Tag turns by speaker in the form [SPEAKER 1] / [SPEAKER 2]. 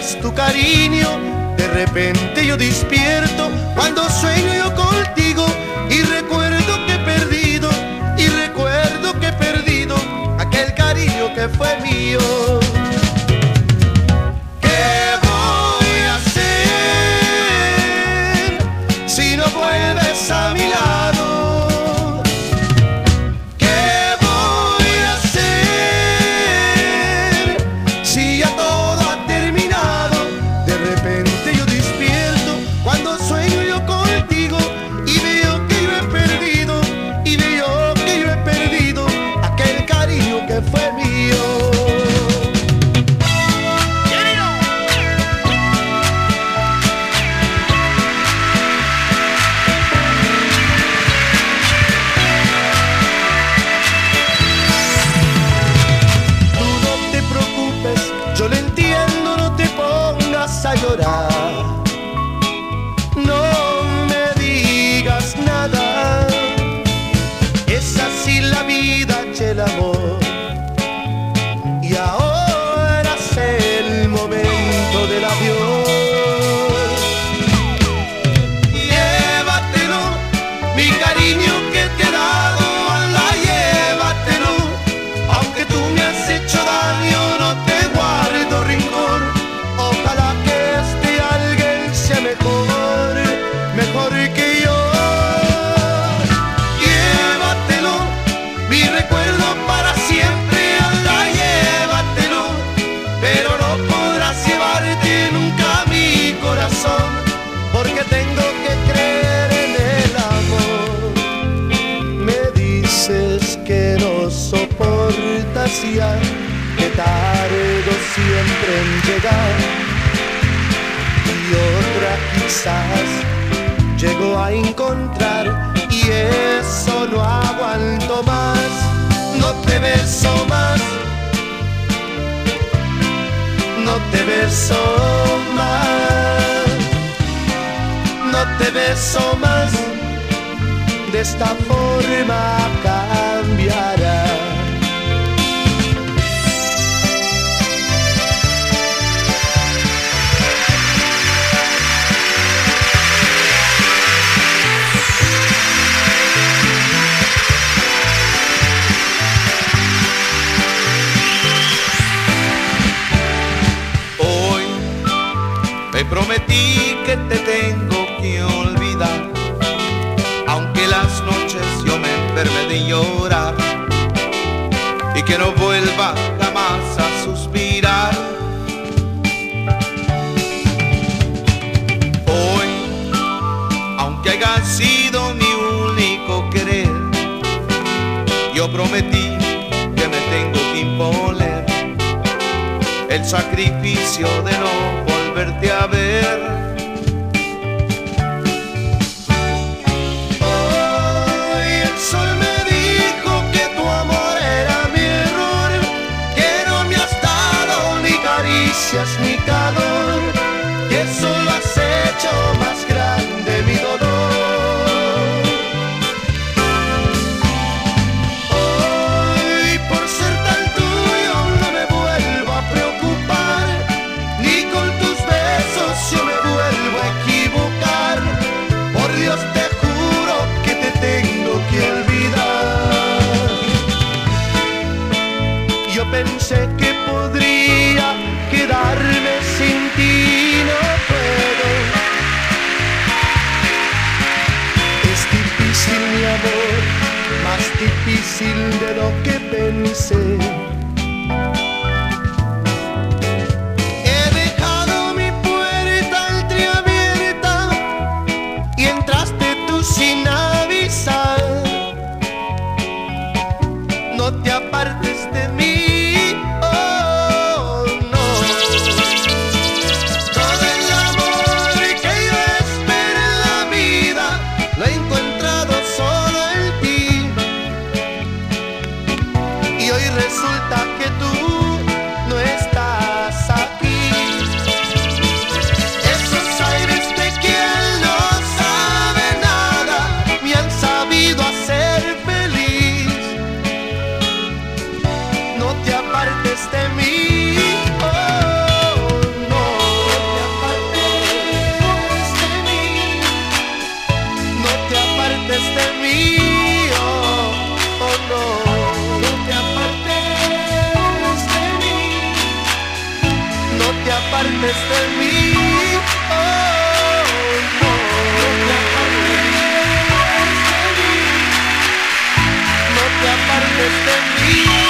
[SPEAKER 1] das tu cariño. De repente yo despierto cuando sueño yo contigo y recuerdo que he perdido, aquel cariño que fue mío. ¿Qué voy a hacer si no vuelves a mi lado? ¿Qué voy a hacer si ya todo ha terminado? De repente yo despierto cuando sueño yo contigo y veo que yo he perdido, aquel cariño que fue mío. Tú no te preocupes, yo lo entiendo, no te pongas a llorar. No me digas nada, es así la vida y el amor. Y ahora es el momento del adiós. Llévatelo, mi cariño que te he dado, ala, llévatelo. Aunque tú me has hecho daño, no te guardo rencor. Ojalá que este alguien sea mejor que yo. Llévatelo, mi recuerdo para siempre, ala, llévatelo. Pero no podrás llevarte nunca mi corazón, porque tengo que creer en el amor. Me dices que no soportas ya, que tardo siempre en llegar, y otra quizás llego a encontrar, y eso no aguanto más. No te beso más, no te beso más, no te beso más. De esta forma cambiará. Me prometí que te tengo que olvidar, aunque las noches yo me enferme de llorar, y que no vuelva jamás a suspirar. Hoy, aunque haya sido mi único querer, yo prometí que me tengo que imponer el sacrificio de no volverte a ver. Hoy el sol me dijo que tu amor era mi error, que no me has dado ni caricias ni calor, que solo has hecho más grande mi dolor. Hoy por ser tan tuyo no me vuelvo a preocupar, ni con tus besos yo me vuelvo a equivocar. Por Dios te juro que te tengo que olvidar. Yo pensé que podría quedarme sin ti, no puedo. Es difícil mi amor, más difícil de lo que pensé. Sin avisar, no te apartes de mí, oh no. Todo el amor que yo espero en la vida lo he encontrado solo en ti, y hoy resulta que tú no estás aquí. Esos aires de quien no sabe nada me han sabido hacer feliz. No te apartes de mí, oh no. apartes de mí, oh, no, no te apartes de mí, no te apartes de mí.